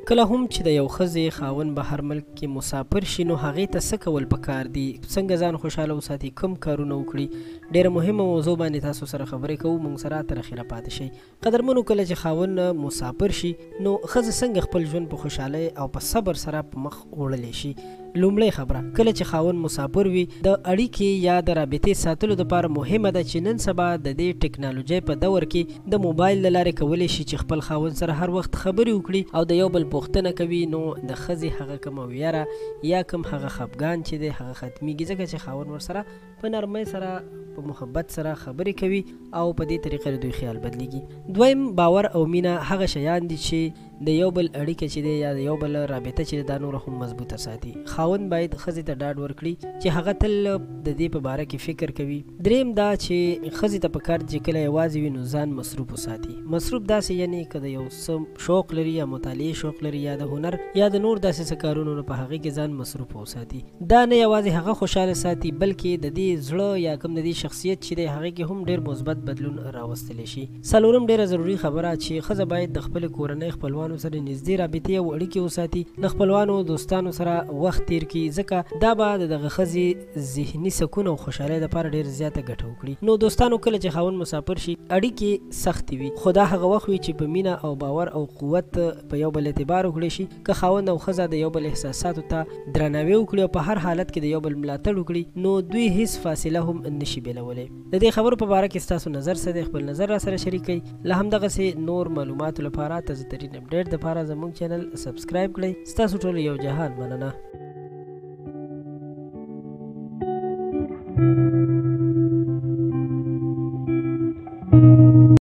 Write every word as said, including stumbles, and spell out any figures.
کله هم چې د یو ښځې خاوند بهر ملک کې مسافر شي نو هغې ته څه کول پکار دي، څنګه ځان خوشحاله وساتي، کوم کارونه وکړي. ډېره مهمه موضوع باندې تاسو سره خبرې کوو، موږ سره تر اخره پاتې شئ. قدرمنو، کله چې خاوند مسافر شي نو ښځه څنګه خپل ژوند په خوشحالۍ او په صبر سره په مخ وړلی شي. لومړی خبره، کله چې خاوند مسافر وي د اړیکې یا د رابطې ساتلو دپاره مهمه ده چې نن سبا د دې ټکنالوژۍ په دور کې د موبایل له لارې کولی شي چې خپل خاوند سره هر وخت خبرې وکړي او د یو بل پوښتنه کوي. نو د ښځې هغه کومه ویره یا کوم هغه خفګان چې دی هغه ختمیږي، ځکه چې خاوند ورسره په نرمۍ سره په محبت سره خبرې کوي او په دې طریقه د دوی خیال بدلیږي. دویم، باور او مینه هغه شیان دي چې د یو بل اړیکه چې دی یا د یو بل رابطه چې دا نور هم مضبوطه ساتي. خاوند باید ښځې ته ډاډ ورکړي چې هغه تل د دې په باره کې فکر کوي. دریم دا چې ښځې ته پکار دي چې کله یوازې وي نو ځان مصروف وساتي. مصروف داسې یعنی که د یو څه شوق لري یا مطالعې شوق لري یا د هنر یا د نور داسې څه کارونو په هغې کې ځان مصروف وساتي. دا نه یوازې هغه خوشحاله ساتي بلکې د دې زړه یا کوم د دې شخصیت چې دی هغې کې هم ډېر مثبت بدلون راوستلی شي. څلورم، ډېره ضروري خبره چې ښځه باید د خپلې کورنۍ خپلوانو سره نږدې رابطې او اړیکې وساتي، له خپلوانو دوستانو سره وخت تیر کړي، ځکه دا به د دغه ښځې ذهني سکون او خوشحالۍ دپاره ډېر زیاته ګټه وکړي. نو دوستانو، کله چې خاوند مسافر شي اړیکې سختې وي، خو دا هغه وخت وي چې په مینه او باور او قوت په یو بل اعتبار وکړی شي. که خاوند او ښځه د یو بل احساساتو ته درناوی وکړي او په هر حالت کې د یو بل ملاتړ وکړي نو دوی هیڅ فاصله هم نشي بیلولی. د دې خبرو په باره کې ستاسو نظر څه دی؟ خپل نظر را سره شریک کړئ. له همدغسې نور معلوماتو لپاره تازه ترین اپډیټ دپاره زموږ چینل سبسکرایب کړئ. ستاسو ټولو یو جهان مننه.